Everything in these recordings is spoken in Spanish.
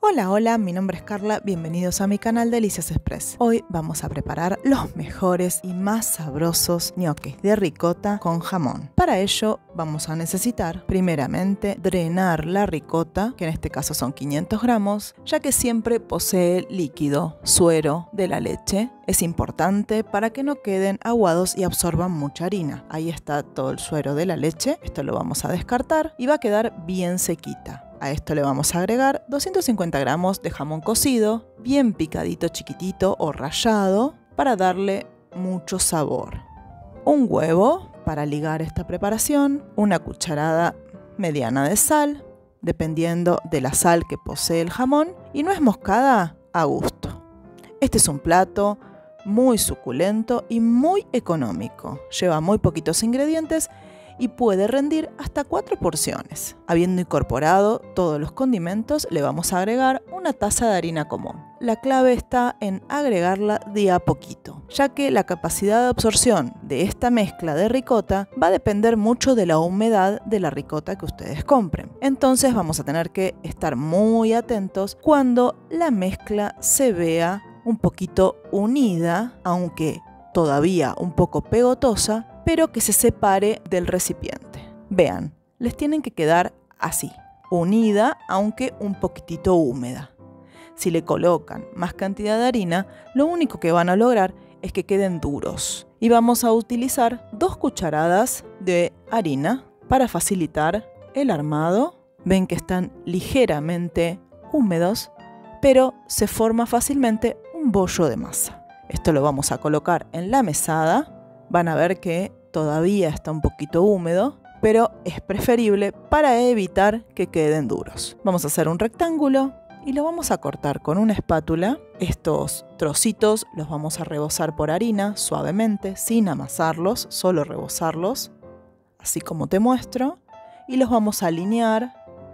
Hola, hola, mi nombre es Carla, bienvenidos a mi canal Delicias Express. Hoy vamos a preparar los mejores y más sabrosos ñoquis de ricota con jamón. Para ello vamos a necesitar primeramente drenar la ricota, que en este caso son 500 gramos, ya que siempre posee líquido, suero de la leche. Es importante para que no queden aguados y absorban mucha harina. Ahí está todo el suero de la leche, esto lo vamos a descartar y va a quedar bien sequita. A esto le vamos a agregar 250 gramos de jamón cocido, bien picadito chiquitito o rallado, para darle mucho sabor. Un huevo para ligar esta preparación, una cucharada mediana de sal, dependiendo de la sal que posee el jamón, y nuez moscada a gusto. Este es un plato muy suculento y muy económico. Lleva muy poquitos ingredientes y puede rendir hasta 4 porciones. Habiendo incorporado todos los condimentos, le vamos a agregar una taza de harina común. La clave está en agregarla de a poquito, ya que la capacidad de absorción de esta mezcla de ricota va a depender mucho de la humedad de la ricota que ustedes compren. Entonces vamos a tener que estar muy atentos cuando la mezcla se vea un poquito unida, aunque todavía un poco pegotosa, pero que se separe del recipiente. Vean, les tienen que quedar así, unida aunque un poquitito húmeda. Si le colocan más cantidad de harina, lo único que van a lograr es que queden duros. Y vamos a utilizar 2 cucharadas de harina para facilitar el armado. Ven que están ligeramente húmedos, pero se forma fácilmente un bollo de masa. Esto lo vamos a colocar en la mesada. Van a ver que todavía está un poquito húmedo, pero es preferible para evitar que queden duros. Vamos a hacer un rectángulo y lo vamos a cortar con una espátula. Estos trocitos los vamos a rebozar por harina suavemente, sin amasarlos, solo rebozarlos, así como te muestro, y los vamos a alinear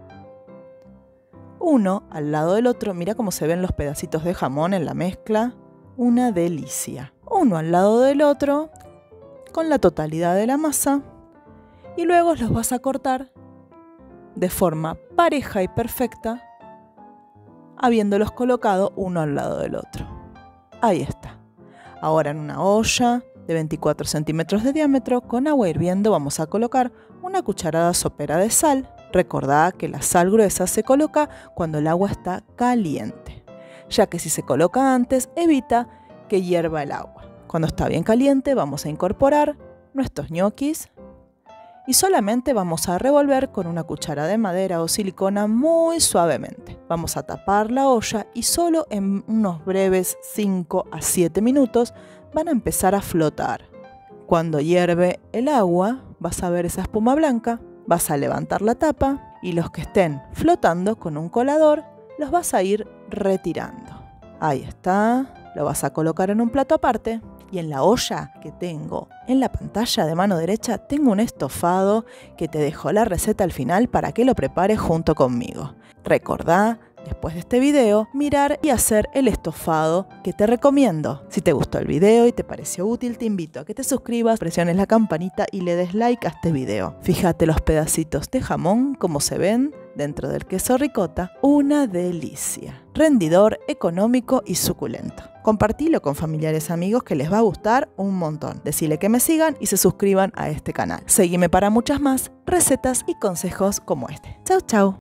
uno al lado del otro. Mira cómo se ven los pedacitos de jamón en la mezcla, una delicia. Uno al lado del otro, con la totalidad de la masa, y luego los vas a cortar de forma pareja y perfecta, habiéndolos colocado uno al lado del otro. Ahí está. Ahora en una olla de 24 centímetros de diámetro, con agua hirviendo, vamos a colocar una cucharada sopera de sal. Recordá que la sal gruesa se coloca cuando el agua está caliente, ya que si se coloca antes, evita que hierva el agua. Cuando está bien caliente, vamos a incorporar nuestros ñoquis y solamente vamos a revolver con una cuchara de madera o silicona muy suavemente. Vamos a tapar la olla y solo en unos breves 5 a 7 minutos van a empezar a flotar. Cuando hierve el agua, vas a ver esa espuma blanca, vas a levantar la tapa y los que estén flotando con un colador los vas a ir retirando. Ahí está, lo vas a colocar en un plato aparte. Y en la olla que tengo en la pantalla de mano derecha tengo un estofado que te dejo la receta al final para que lo prepares junto conmigo. Recordá, después de este video, mirar y hacer el estofado que te recomiendo. Si te gustó el video y te pareció útil, te invito a que te suscribas, presiones la campanita y le des like a este video. Fíjate los pedacitos de jamón como se ven dentro del queso ricota. Una delicia. Rendidor, económico y suculento. Compartilo con familiares y amigos que les va a gustar un montón. Decile que me sigan y se suscriban a este canal. Seguime para muchas más recetas y consejos como este. Chau, chau.